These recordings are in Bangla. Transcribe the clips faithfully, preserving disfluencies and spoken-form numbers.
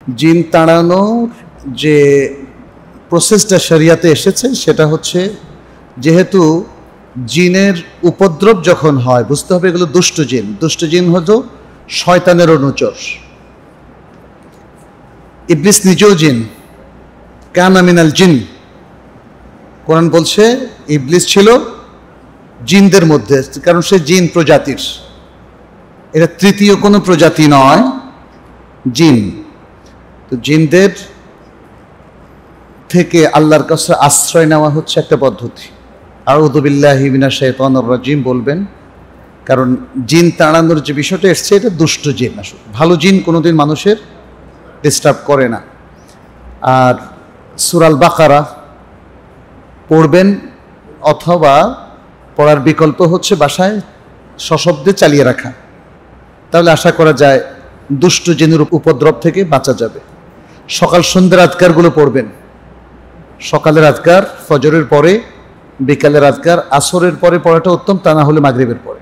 জিন তাড়ানোর যে প্রসেসটা শরিয়াতে এসেছে সেটা হচ্ছে, যেহেতু জিনের উপদ্রব যখন হয়, বুঝতে হবে এগুলো দুষ্ট জিন। দুষ্ট জিন হলো শয়তানের অনুচর। ইবলিস নিজেও জিন, কানা মিনাল জিন। কোরআন বলছে ইবলিস ছিল জিনদের মধ্যে, কারণ সে জিন প্রজাতির। এটা তৃতীয় কোনো প্রজাতি নয়, জিন। তো জিনদের থেকে আল্লাহর কাছে আশ্রয় নেওয়া হচ্ছে একটা পদ্ধতি। আউযু বিল্লাহি মিনাশ শাইতানির রাজিম বলবেন, কারণ জিন তাড়ানোর যে বিষয়টা এসছে এটা দুষ্ট জিন। আসলে ভালো জিন কোনোদিন মানুষের ডিস্টার্ব করে না। আর সূরা আল বাকারা পড়বেন, অথবা পড়ার বিকল্প হচ্ছে বাসায় সশব্দে চালিয়ে রাখা, তাহলে আশা করা যায় দুষ্ট জিনের উপদ্রব থেকে বাঁচা যাবে। সকাল সন্ধ্যার আজকারগুলো পড়বেন। সকালের আজকার ফজরের পরে, বিকালের আজকার আসরের পরে পড়াটা উত্তম, তা না হলে মাগরিবের পরে।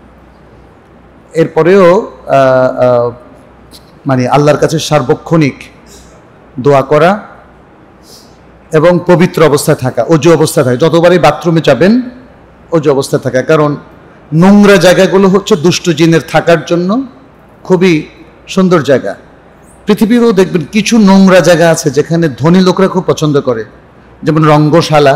এরপরেও মানে আল্লাহর কাছে সার্বক্ষণিক দোয়া করা এবং পবিত্র অবস্থায় থাকা, অজু অবস্থায় থাকা। যতবারই বাথরুমে যাবেন অজু অবস্থায় থাকা, কারণ নোংরা জায়গাগুলো হচ্ছে দুষ্ট জিনের থাকার জন্য খুবই সুন্দর জায়গা। পৃথিবীরও দেখবেন কিছু নোংরা জায়গা আছে যেখানে ধনী লোকরা খুব পছন্দ করে, যেমন রঙ্গশালা,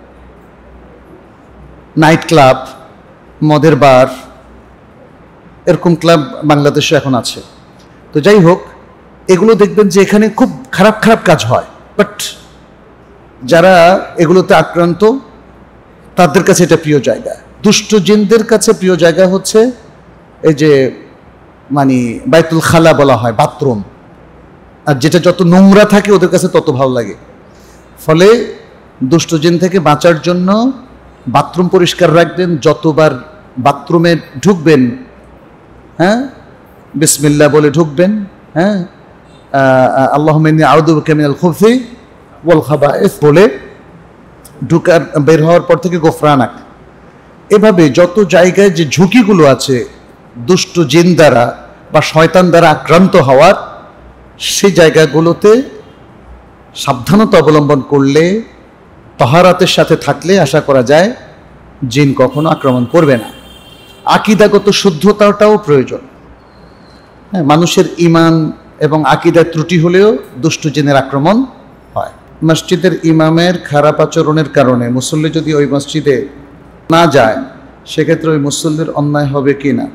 নাইট ক্লাব, মদের বার, এরকম ক্লাব বাংলাদেশে এখন আছে। তো যাই হোক, এগুলো দেখবেন যে এখানে খুব খারাপ খারাপ কাজ হয়, বাট যারা এগুলোতে আক্রান্ত তাদের কাছে এটা প্রিয় জায়গা। দুষ্ট জিনদের কাছে প্রিয় জায়গা হচ্ছে এই যে মানে বাইতুল খালা বলা হয়, বাথরুম। আর যেটা যত নোংরা থাকে ওদের কাছে তত ভালো লাগে। ফলে দুষ্ট জিন থেকে বাঁচার জন্য বাথরুম পরিষ্কার রাখবেন। যতবার বাথরুমে ঢুকবেন, হ্যাঁ, বিসমিল্লাহ বলে ঢুকবেন। হ্যাঁ, আল্লাহুম্মা ইন্নী আউযু বিকা মিনাল খুবুসি ওয়াল খাবায়েস বলে ঢুকার বের হওয়ার পর থেকে গোফরানাক। এভাবে যত জায়গায় যে ঝুঁকিগুলো আছে দুষ্ট জিন দ্বারা বা শয়তান দ্বারা আক্রান্ত হওয়ার, সেই জায়গাগুলোতে সাবধানতা অবলম্বন করলে, তাহারাতের সাথে থাকলে আশা করা যায় জিন কখনো আক্রমণ করবে না। আকীদাগত শুদ্ধতাটাও প্রয়োজন। হ্যাঁ, মানুষের ঈমান এবং আকীদার ত্রুটি হলেও দুষ্ট জিনের আক্রমণ হয়। মসজিদের ইমামের খারাপ আচরণের কারণে মুসল্লি যদি ওই মসজিদে না যায়, সেক্ষেত্রে ওই মুসল্লির অন্যায় হবে কি না?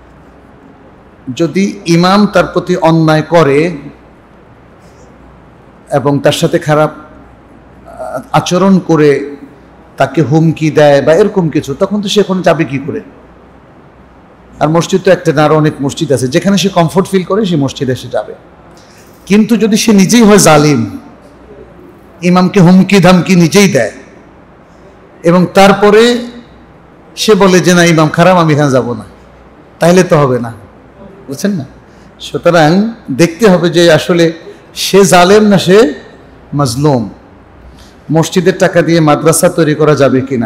যদি ইমাম তার প্রতি অন্যায় করে এবং তার সাথে খারাপ আচরণ করে তাকে হুমকি দেয় বা এরকম কিছু, তখন তো সে এখন যাবে কি করে? আর মসজিদ তো একটা না, আরো অনেক মসজিদ আছে যেখানে সে কমফোর্ট ফিল করে, সে মসজিদে এসে যাবে। কিন্তু যদি সে নিজেই হয় জালিম, ইমামকে হুমকি ধামকি নিজেই দেয় এবং তারপরে সে বলে যে না ইমাম খারাপ, আমি এখানে যাবো না, তাহলে তো হবে না, বুঝছেন না? সুতরাং দেখতে হবে যে আসলে সে জালেম না সে মাজলুম। মসজিদের টাকা দিয়ে মাদ্রাসা তৈরি করা যাবে কিনা?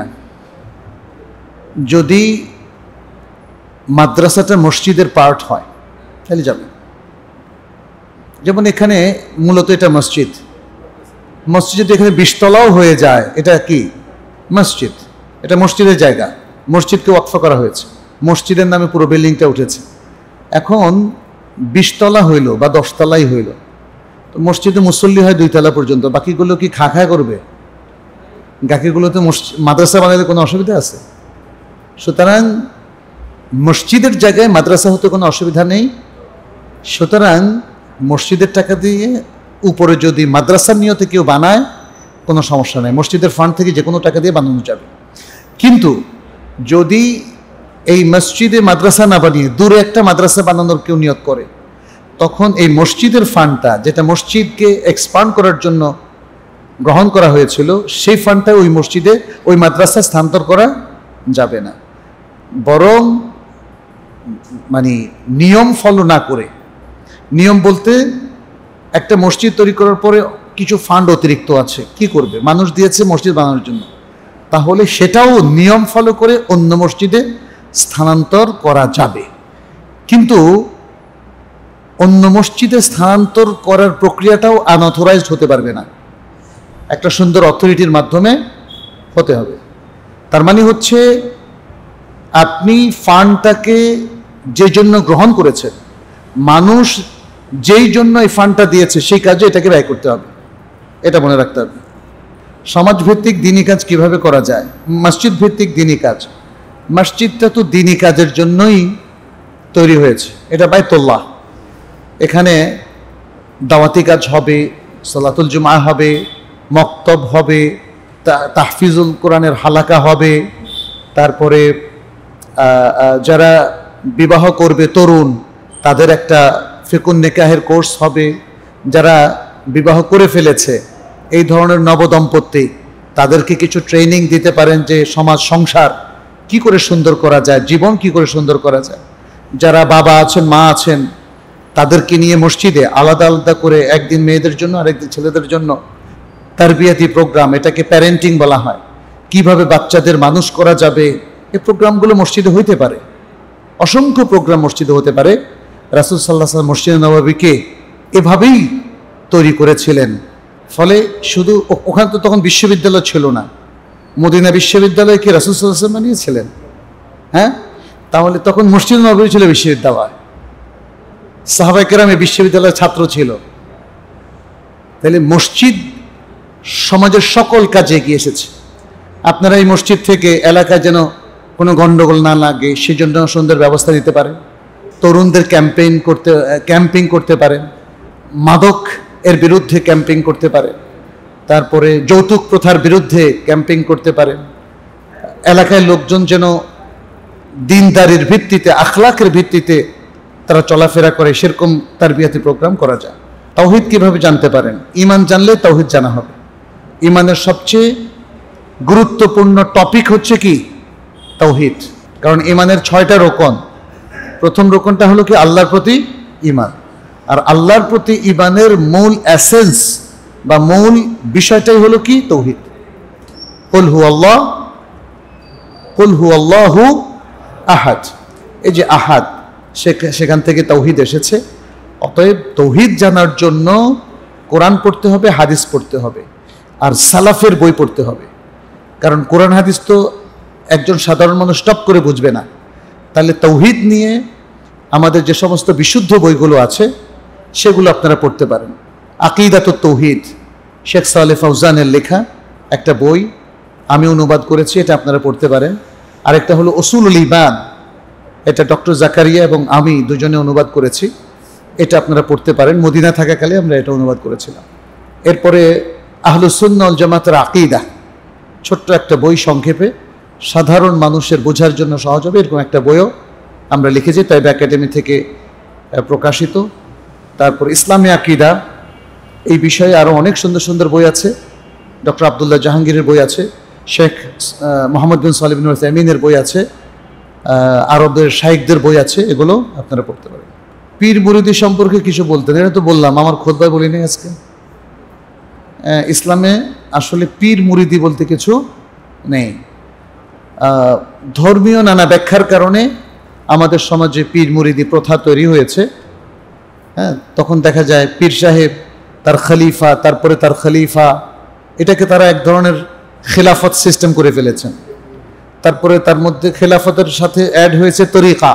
যদি মাদ্রাসাটা মসজিদের পার্ট হয় তাহলে যাবে। যেমন এখানে মূলত এটা মসজিদ, মসজিদ যদি এখানে বিশতলাও হয়ে যায়, এটা কি মসজিদ? এটা মসজিদের জায়গা, মসজিদকে ওয়াকফ করা হয়েছে, মসজিদের নামে পুরো বিল্ডিংটা উঠেছে। এখন বিশতলা হইল বা দশতলাই হইল, তো মসজিদে মুসল্লি হয় দুইতলা পর্যন্ত, বাকিগুলো কি খা খা করবে? বাকিগুলোতে মাদ্রাসা বানালে কোনো অসুবিধা আছে? সুতরাং মসজিদের জায়গায় মাদ্রাসা হতে কোনো অসুবিধা নেই। সুতরাং মসজিদের টাকা দিয়ে উপরে যদি মাদ্রাসার নিয়তে কেউ বানায়, কোনো সমস্যা নেই, মসজিদের ফান্ড থেকে যে কোনো টাকা দিয়ে বানানো যাবে। কিন্তু যদি এই মসজিদে মাদ্রাসা না বানিয়ে দূরে একটা মাদ্রাসা বানানোর কেউ নিয়ত করে, তখন এই মসজিদের ফান্ডটা, যেটা মসজিদকে এক্সপান্ড করার জন্য গ্রহণ করা হয়েছিল, সেই ফান্ডটা ওই মসজিদে ওই মাদ্রাসা স্থানান্তর করা যাবে না। বরং মানে নিয়ম ফলো না করে, নিয়ম বলতে একটা মসজিদ তৈরি করার পরে কিছু ফান্ড অতিরিক্ত আছে, কি করবে? মানুষ দিয়েছে মসজিদ বানানোর জন্য, তাহলে সেটাও নিয়ম ফলো করে অন্য মসজিদে স্থানান্তর করা যাবে। কিন্তু অন্য মসজিদে স্থানান্তর করার প্রক্রিয়াটাও আনঅথরাইজড হতে পারবে না, একটা সুন্দর অথরিটির মাধ্যমে হতে হবে। তার মানে হচ্ছে আপনি ফান্ডটাকে যে জন্য গ্রহণ করেছেন, মানুষ যেই জন্য এই ফান্ডটা দিয়েছে সেই কাজে এটাকে ব্যয় করতে হবে, এটা মনে রাখতে হবে। সমাজভিত্তিক দিনী কাজ কিভাবে করা যায়? মসজিদ ভিত্তিক দিনী কাজ, মসজিদটা তো দিনী কাজের জন্যই তৈরি হয়েছে, এটা বাইতুল্লাহ। এখানে দাওয়াতি কাজ হবে, সালাতুল জুমা হবে, মক্তব হবে, তাহফিজুল কোরআনের হালাকা হবে, তারপরে যারা বিবাহ করবে তরুণ তাদের একটা ফিকুন নিকাহের কোর্স হবে, যারা বিবাহ করে ফেলেছে এই ধরনের নবদম্পতি তাদেরকে কিছু ট্রেনিং দিতে পারেন যে সমাজ সংসার কি করে সুন্দর করা যায়, জীবন কি করে সুন্দর করা যায়। যারা বাবা আছেন, মা আছেন, তাদেরকে নিয়ে মসজিদে আলাদা আলাদা করে একদিন মেয়েদের জন্য আরেকদিন ছেলেদের জন্য তারবিয়াতি প্রোগ্রাম, এটাকে প্যারেন্টিং বলা হয়, কিভাবে বাচ্চাদের মানুষ করা যাবে, এই প্রোগ্রামগুলো মসজিদে হইতে পারে। অসংখ্য প্রোগ্রাম মসজিদে হতে পারে। রাসূল সাল্লাল্লাহু আলাইহি ওয়াসাল্লাম মসজিদে নববীকে এভাবেই তৈরি করেছিলেন। ফলে শুধু ওখানে তো তখন বিশ্ববিদ্যালয় ছিল না, মদিনা বিশ্ববিদ্যালয়কে রাসূল সাল্লাল্লাহু আলাইহি ওয়াসাল্লাম বানিয়েছিলেন। হ্যাঁ, তাহলে তখন মসজিদে নববী ছিল বিশ্ববিদ্যালয়, সাহাবায়ে কেরাম এই বিশ্ববিদ্যালয়ের ছাত্র ছিল। তাহলে মসজিদ সমাজের সকল কাজে এগিয়ে এসেছে। আপনারা এই মসজিদ থেকে এলাকায় যেন কোনো গণ্ডগোল না লাগে সেজন্য সুন্দর ব্যবস্থা দিতে পারেন, তরুণদের ক্যাম্পেইন করতে ক্যাম্পিং করতে পারেন, মাদক এর বিরুদ্ধে ক্যাম্পিং করতে পারেন, তারপরে যৌতুক প্রথার বিরুদ্ধে ক্যাম্পিং করতে পারেন। এলাকায় লোকজন যেন দিনদারির ভিত্তিতে, আখলাকের ভিত্তিতে তারা চলাফেরা করে, সেরকম তারবিয়াতি প্রোগ্রাম করা যায়। তাওহীদ কিভাবে জানতে পারেন? ঈমান জানলে তাওহীদ জানা হবে। ঈমানের সবচেয়ে গুরুত্বপূর্ণ টপিক হচ্ছে কি? তাওহীদ। কারণ ঈমানের ছয়টা রোকন। প্রথম রোকনটা হলো কি? আল্লাহর প্রতি ঈমান। আর আল্লাহর প্রতি ঈমানের মূল এসেন্স বা মূল বিষয়টাই হলো কি? তাওহীদ। কুল হুয়াল্লাহ কুল হুয়াল্লাহু আহাদ, এই যে আহাদ, সেখান থেকে তাওহীদ এসেছে। অতএব তাওহীদ জানার জন্য কোরআন পড়তে হবে, হাদিস পড়তে হবে, আর সালাফের বই পড়তে হবে। কারণ কোরআন হাদিস তো একজন সাধারণ মানুষ টপ করে বুঝবে না। তাহলে তাওহীদ নিয়ে আমাদের যে সমস্ত বিশুদ্ধ বইগুলো আছে সেগুলো আপনারা পড়তে পারেন। আকিদাতুত তাওহীদ, শেখ সালেহ ফাউজানের লেখা একটা বই, আমি অনুবাদ করেছি, এটা আপনারা পড়তে পারেন। আরেকটা হলো উসুলুল ঈমান, এটা ডক্টর জাকারিয়া এবং আমি দুজনে অনুবাদ করেছি, এটা আপনারা পড়তে পারেন। মদিনা থাকাকালে আমরা এটা অনুবাদ করেছিলাম। এরপরে আহলুস সুন্নাহ ওয়াল জামাতের আকিদা, ছোট্ট একটা বই, সংক্ষেপে সাধারণ মানুষের বোঝার জন্য সহজ হবে এরকম একটা বইও আমরা লিখেছি, তাইব একাডেমি থেকে প্রকাশিত। তারপর ইসলামী আকিদা, এই বিষয়ে আরও অনেক সুন্দর সুন্দর বই আছে। ডক্টর আবদুল্লাহ জাহাঙ্গীরের বই আছে, শেখ মোহাম্মদ বিন সালেহ বিন উসাইমিনের বই আছে, আরবের শাইখদের বই আছে, এগুলো আপনারা পড়তে পারেন। পীর মুরিদি সম্পর্কে কিছু বলতেন, এটা তো বললাম, আমার খুতবায় বলিনি আজকে। ইসলামে আসলে পীর মুরিদি বলতে কিছু নেই। ধর্মীয় নানা ব্যাখ্যার কারণে আমাদের সমাজে পীর মুরিদি প্রথা তৈরি হয়েছে। হ্যাঁ, তখন দেখা যায় পীর সাহেব, তার খলিফা, তারপরে তার খলিফা, এটাকে তারা এক ধরনের খেলাফত সিস্টেম করে ফেলেছেন। তারপরে তার মধ্যে খেলাফতের সাথে অ্যাড হয়েছে তরিকা।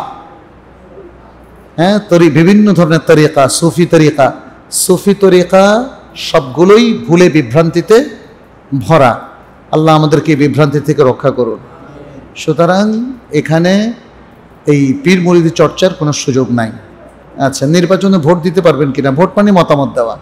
হ্যাঁ, তরি বিভিন্ন ধরনের তরিকা, সুফি তরিকা। সুফি তরিকা সবগুলোই ভুলে বিভ্রান্তিতে ভরা। আল্লাহ আমাদেরকে বিভ্রান্তি থেকে রক্ষা করুন। সুতরাং এখানে এই পীর মুরিদি চর্চার কোনো সুযোগ নাই। আচ্ছা, নির্বাচনে ভোট দিতে পারবেন কিনা? ভোট মানে মতামত দেওয়া।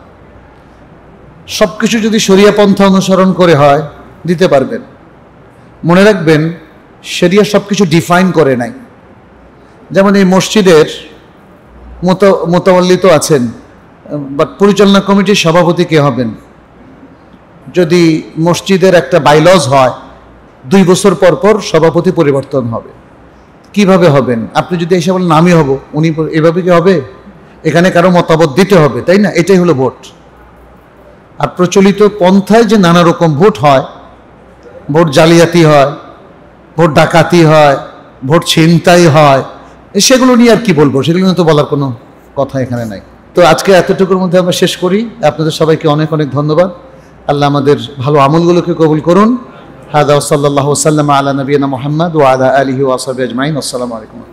সব কিছু যদি শরিয়া পন্থা অনুসরণ করে হয় দিতে পারবেন। মনে রাখবেন, শরিয়া সব কিছু ডিফাইন করে নাই। যেমন এই মসজিদের মোতাওয়াল্লি তো আছেন, বাট পরিচালনা কমিটির সভাপতি কে হবেন? যদি মসজিদের একটা বাইলজ হয়, দুই বছর পর পর সভাপতি পরিবর্তন হবে। কিভাবে হবেন? আপনি যদি এসে বলেন আমি হব, উনি এভাবে কি হবে? এখানে কারো মতামত দিতে হবে, তাই না? এটাই হলো ভোট। আর প্রচলিত পন্থায় যে নানা রকম ভোট হয়, ভোট জালিয়াতি হয়, ভোট ডাকাতি হয়, ভোট ছিনতাই হয়, সেগুলো নিয়ে আর কি বলবো? সেগুলো নিয়ে তো বলার কোনো কথা এখানে নাই। তো আজকে এতটুকুর মধ্যে আমরা শেষ করি। আপনাদের সবাইকে অনেক অনেক ধন্যবাদ। আল্লাহ আমাদের ভালো আমলগুলোকে কবুল করুন। হাদা ওয়া সাল্লাল্লাহু ওয়া সাল্লামা আলা নবিয়িনা মুহাম্মদ ওয়া আলা আলিহি ওয়া সাহবিহি আজমাইন। আসসালামু আলাইকুম।